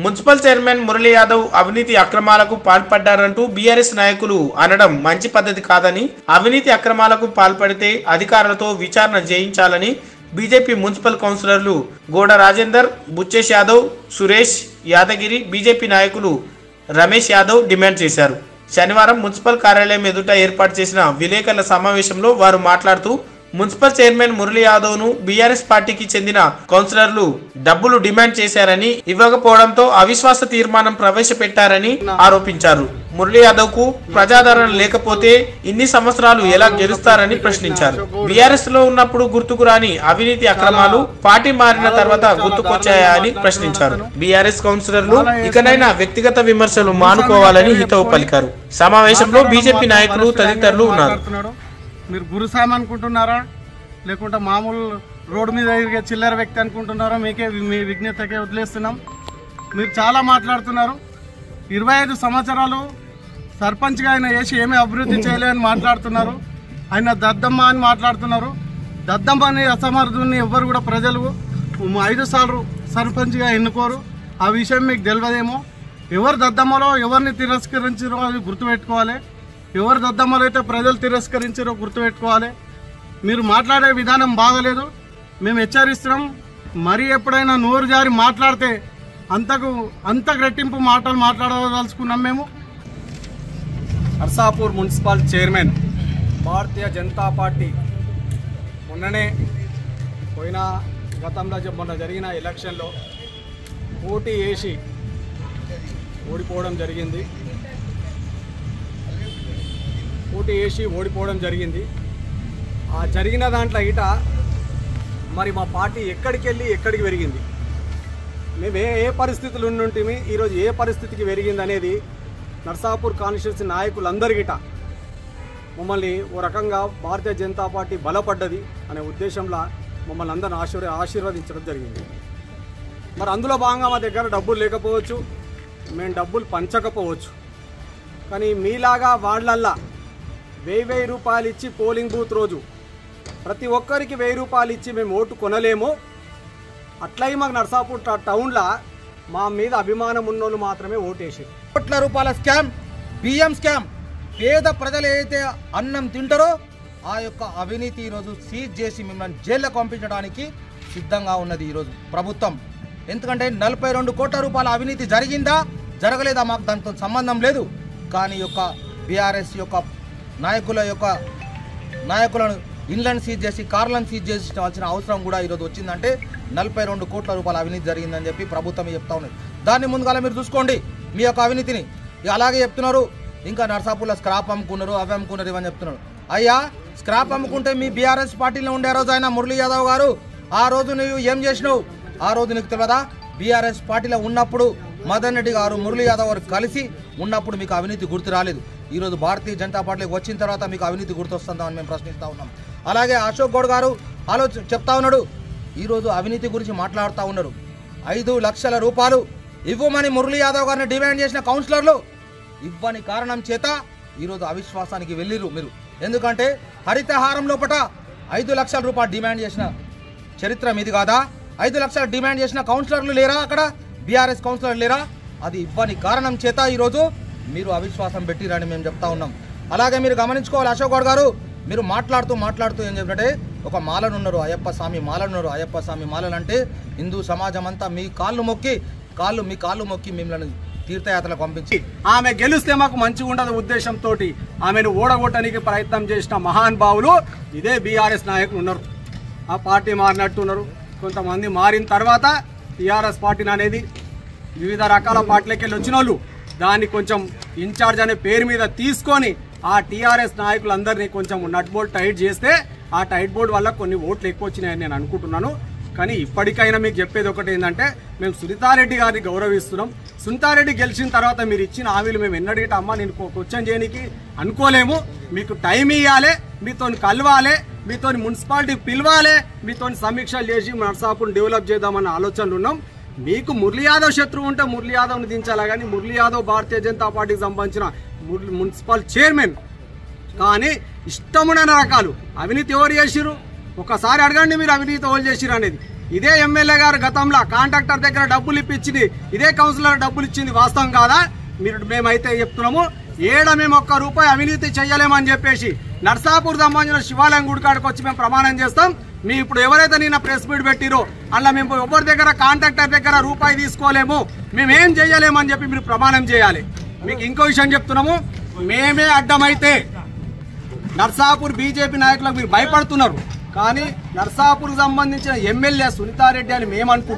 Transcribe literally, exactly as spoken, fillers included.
Municipal chairman Murali Yadav అవినీతి అక్రమాలకు పాల్పడ్డారంటూ BRS నాయకులు అనడం మంచి పద్ధతి కాదని, అవినీతి అక్రమాలకు పాల్పడితే అధికారులతో విచారణ చేయించాలని బీజేపీ మున్సిపల్ కౌన్సిలర్లు గోడ రాజేందర్, బుచ్చేష్ యాదవ్, సురేష్ యాదగిరి, బీజేపీ నాయకులు రమేష్ యాదవ్ డిమాండ్ చేశారు. శనివారం మున్సిపల్ కార్యాలయం ఎదుట ఏర్పాటు చేసిన విలేకరుల సమావేశంలో వారు మాట్లాడుతూ మున్సిపల్ చైర్మన్ మురళీ యాదవ్ ను బీఆర్ఎస్ పార్టీకి చెందిన కౌన్సిలర్లు డబ్బులు డిమాండ్ చేశారని, ఇవ్వకపోవడంతో అవిశ్వాస తీర్మానం ప్రవేశపెట్టారని ఆరోపించారు. మురళీ యాదవ్ కు ప్రజాదరణ లేకపోతే ఇన్ని సంవత్సరాలు ఎలా గెలుస్తారని ప్రశ్నించారు. బీఆర్ఎస్ లో ఉన్నప్పుడు గుర్తుకు రాని అవినీతి అక్రమాలు పార్టీ మారిన తర్వాత గుర్తుకొచ్చాయా అని ప్రశ్నించారు. బీఆర్ఎస్ కౌన్సిలర్లు ఇకనైనా వ్యక్తిగత విమర్శలు మానుకోవాలని హితవు పలికారు. సమావేశంలో బీజేపీ నాయకులు తదితరులు ఉన్నారు. మీరు గురుసామి అనుకుంటున్నారా, లేకుంటే మామూలు రోడ్డు మీద తిరిగే చిల్లర వ్యక్తి అనుకుంటున్నారా? మీకే మీ విజ్ఞతకే వదిలేస్తున్నాం. మీరు చాలా మాట్లాడుతున్నారు. ఇరవై ఐదు సంవత్సరాలు సర్పంచ్గా ఆయన వేసి ఏమీ అభివృద్ధి చేయలేదని మాట్లాడుతున్నారు. ఆయన దద్దమ్మ అని మాట్లాడుతున్నారు. దద్దమ్మని అసమర్థుని ఎవ్వరు కూడా ప్రజలు ఐదు సార్లు సర్పంచ్గా ఎన్నుకోరు. ఆ విషయం మీకు తెలియదేమో. ఎవరు దద్దమ్మలో ఎవరిని తిరస్కరించారో అది గుర్తుపెట్టుకోవాలి. ఎవరు దద్దమ్మలు అయితే ప్రజలు తిరస్కరించారో గుర్తుపెట్టుకోవాలి. మీరు మాట్లాడే విధానం బాగలేదు. మేము హెచ్చరిస్తున్నాం. మరీ ఎప్పుడైనా నోరు జారి మాట్లాడితే అంతకు అంత రెట్టింపు మాటలు మాట్లాడదలుచుకున్నాం. మేము Narsapur municipal chairman Bharatiya Janata Party మొన్ననే పోయిన గతంలో మొన్న జరిగిన ఎలక్షన్లో పోటీ వేసి ఓడిపోవడం జరిగింది పోటీ వేసి ఓడిపోవడం జరిగింది ఆ జరిగిన దాంట్లో ఇట మరి మా పార్టీ ఎక్కడికి వెళ్ళి ఎక్కడికి పెరిగింది, మేము ఏ ఏ పరిస్థితులు ఉంటుంటే ఈరోజు ఏ పరిస్థితికి పెరిగింది అనేది నర్సాపూర్ కాన్స్టిట్యూన్సీ నాయకులందరికిట మమ్మల్ని ఓ రకంగా భారతీయ జనతా పార్టీ బలపడ్డది అనే ఉద్దేశంలో మమ్మల్ని అందరిని ఆశీర్వ ఆశీర్వదించడం జరిగింది. మరి అందులో భాగంగా మా దగ్గర డబ్బులు లేకపోవచ్చు, మేము డబ్బులు పంచకపోవచ్చు. కానీ మీలాగా వాళ్ళల్లా వెయ్యి వెయ్యి రూపాయలు ఇచ్చి పోలింగ్ బూత్ రోజు ప్రతి ఒక్కరికి వెయ్యి రూపాయలు ఇచ్చి మేము ఓటు కొనలేము. అట్లయి మాకు నర్సాపూర్ టౌన్లో మా మీద అభిమానం ఉన్నోళ్ళు మాత్రమే ఓటేసారు. కోట్ల రూపాయల స్కామ్, బియ్యం స్కామ్, పేద ప్రజలు ఏదైతే అన్నం తింటారో ఆ యొక్క అవినీతి ఈరోజు సీజ్ చేసి మిమ్మల్ని జైల్లో పంపించడానికి సిద్ధంగా ఉన్నది ఈరోజు ప్రభుత్వం. ఎందుకంటే నలభై రెండు కోట్ల రూపాయల అవినీతి జరిగిందా జరగలేదా మాకు దాంతో సంబంధం లేదు. కానీ యొక్క బీఆర్ఎస్ యొక్క నాయకుల యొక్క నాయకులను ఇండ్లను సీజ్ చేసి కార్లను సీజ్ చేసిన అవసరం కూడా ఈరోజు వచ్చిందంటే నలభై రెండు కోట్ల రూపాయల అవినీతి జరిగిందని చెప్పి ప్రభుత్వం చెప్తా ఉన్నది. దాన్ని ముందుగా మీరు చూసుకోండి మీ యొక్క అవినీతిని. అలాగే చెప్తున్నారు ఇంకా నర్సాపూర్లో స్క్రాప్ అమ్ముకున్నారు, అవి అమ్ముకున్నారు, ఇవని చెప్తున్నారు. అయ్యా స్క్రాప్ అమ్ముకుంటే మీ బీఆర్ఎస్ పార్టీలో ఉండే రోజు ఆయన మురళీ యాదవ్ గారు ఆ రోజు నువ్వు ఏం చేసినావు? ఆ రోజు నీకు తెలియదా? బీఆర్ఎస్ పార్టీలో ఉన్నప్పుడు మదన్ రెడ్డి గారు మురళీ యాదవ్ గారు కలిసి ఉన్నప్పుడు మీకు అవినీతి గుర్తు రాలేదు. ఈరోజు భారతీయ జనతా పార్టీకి వచ్చిన తర్వాత మీకు అవినీతి గుర్తొస్తుందని మేము ప్రశ్నిస్తూ ఉన్నాం. అలాగే అశోక్ గౌడ్ గారు ఆలోచన చెప్తా ఉన్నాడు, ఈరోజు అవినీతి గురించి మాట్లాడుతూ ఉన్నారు. ఐదు లక్షల రూపాయలు ఇవ్వమని మురళీ యాదవ్ గారిని డిమాండ్ చేసిన కౌన్సిలర్లు ఇవ్వని కారణం చేత ఈరోజు అవిశ్వాసానికి వెళ్ళిరు మీరు. ఎందుకంటే హరితహారం లోపల ఐదు లక్షల రూపాయలు డిమాండ్ చేసిన చరిత్ర మీది కాదా? ఐదు లక్షలు డిమాండ్ చేసిన కౌన్సిలర్లు లేరా? అక్కడ బీఆర్ఎస్ కౌన్సిలర్ లేరా? అది ఇవ్వని కారణం చేత ఈరోజు మీరు అవిశ్వాసం పెట్టిరని మేము చెప్తా ఉన్నాం. అలాగే మీరు గమనించుకోవాలి అశోక్ గౌడ్ గారు, మీరు మాట్లాడుతూ మాట్లాడుతూ ఏం చెప్పినట్టే ఒక మాలను ఉన్నారు, అయ్యప్ప స్వామి మాలను ఉన్నారు. అయ్యప్ప స్వామి మాలలు అంటే హిందూ సమాజం అంతా మీ కాళ్ళు మొక్కి కాళ్ళు మీ కాళ్ళు మొక్కి మిమ్మల్ని తీర్థయాత్రలకు పంపించి ఆమె గెలిస్తే మాకు మంచిగా ఉండదు ఉద్దేశంతో ఆమెను ఓడగొట్టడానికి ప్రయత్నం చేసిన మహానుభావులు ఇదే బీఆర్ఎస్ నాయకులు ఉన్నారు. ఆ పార్టీ మారినట్టున్నారు. కొంతమంది మారిన తర్వాత టీఆర్ఎస్ పార్టీని అనేది వివిధ రకాల పార్టీలకి వెళ్ళి వచ్చిన వాళ్ళు దాన్ని కొంచెం ఇన్ఛార్జ్ అనే పేరు మీద తీసుకొని ఆ టీఆర్ఎస్ నాయకులందరినీ కొంచెం నట్ బోల్ట్ టైట్ చేస్తే ఆ టైట్ బోర్డ్ వల్ల కొన్ని ఓట్లు ఎక్కువ వచ్చినాయని నేను అనుకుంటున్నాను. కానీ ఇప్పటికైనా మీకు చెప్పేది ఒకటి ఏంటంటే మేము సునీతారెడ్డి గారిని గౌరవిస్తున్నాం. సునీతారెడ్డి గెలిచిన తర్వాత మీరు ఇచ్చిన హామీలు మేము ఎన్నడిగిట అమ్మ నేను క్వశ్చన్ చేయడానికి అనుకోలేము. మీకు టైం ఇవ్వాలి, మీతో కలవాలి, మీతో మున్సిపాలిటీ పిలవాలి, మీతో సమీక్షలు చేసి నర్సాపూర్ని డెవలప్ చేద్దామన్న ఆలోచనలు ఉన్నాం. మీకు మురళీ యాదవ్ శత్రువు ఉంటే మురళీ యాదవ్ని దించాలా, కానీ మురళీ యాదవ్ భారతీయ జనతా పార్టీకి సంబంధించిన మున్సిపల్ చైర్మన్. కానీ ఇష్టమున్న రకాలు అవినీతి ఎవరు చేసిరు ఒకసారి అడగండి మీరు, అవినీతి ఎవరు చేసిరు అనేది. ఇదే ఎమ్మెల్యే గారు గతంలో కాంట్రాక్టర్ దగ్గర డబ్బులు ఇప్పించింది, ఇదే కౌన్సిలర్ డబ్బులు ఇచ్చింది వాస్తవం కాదా? మీరు మేమైతే చెప్తున్నాము, ఏడ మేము ఒక్క రూపాయి అవినీతి చెయ్యలేమని చెప్పేసి నర్సాపూర్ సంబంధించిన శివాలయం గుడికాడికి వచ్చి మేము ప్రమాణం చేస్తాం. మీ ఇప్పుడు ఎవరైతే నిన్న ప్రెస్ మీట్ పెట్టిరో అలా మేము ఎవరి దగ్గర కాంట్రాక్టర్ దగ్గర రూపాయి తీసుకోలేము, మేమేం చెయ్యలేమని చెప్పి మీరు ప్రమాణం చేయాలి. మీకు ఇంకో విషయం చెప్తున్నాము, మేమే అడ్డమైతే నర్సాపూర్ బీజేపీ నాయకులకు మీరు భయపడుతున్నారు, కానీ నర్సాపూర్ సంబంధించిన ఎమ్మెల్యే సునీతారెడ్డి అని మేము అనుకుంటున్నాం.